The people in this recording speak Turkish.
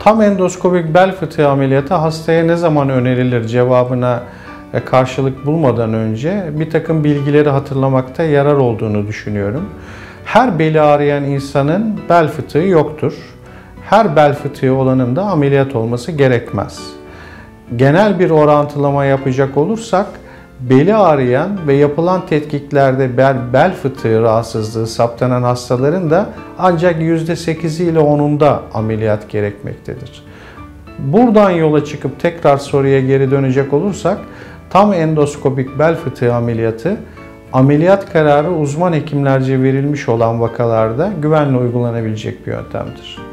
Tam endoskopik bel fıtığı ameliyatı hastaya ne zaman önerilir cevabına karşılık bulmadan önce bir takım bilgileri hatırlamakta yarar olduğunu düşünüyorum. Her beli ağrıyan insanın bel fıtığı yoktur. Her bel fıtığı olanın da ameliyat olması gerekmez. Genel bir orantılama yapacak olursak, beli ağrıyan ve yapılan tetkiklerde bel fıtığı rahatsızlığı saptanan hastaların da ancak %8'i ile 10'unda ameliyat gerekmektedir. Buradan yola çıkıp tekrar soruya geri dönecek olursak, tam endoskopik bel fıtığı ameliyatı, ameliyat kararı uzman hekimlerce verilmiş olan vakalarda güvenle uygulanabilecek bir yöntemdir.